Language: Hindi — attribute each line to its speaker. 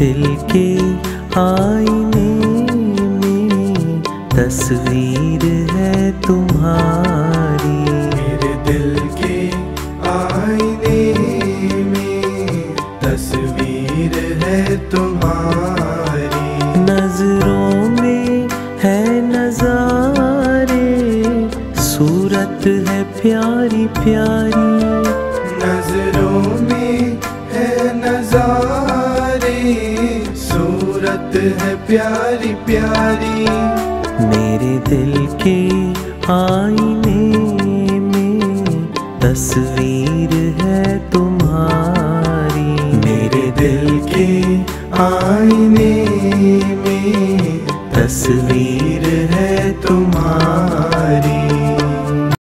Speaker 1: दिल के आईने में तस्वीर है तुम्हारी।
Speaker 2: मेरे दिल के आईने में तस्वीर है तुम्हारी।
Speaker 1: नजरों में है नजारे, सूरत है प्यारी प्यारी।
Speaker 2: नजरों में है नजारे, सूरत है प्यारी प्यारी।
Speaker 1: मेरे दिल के आईने में तस्वीर है तुम्हारी।
Speaker 2: मेरे दिल के आईने में तस्वीर है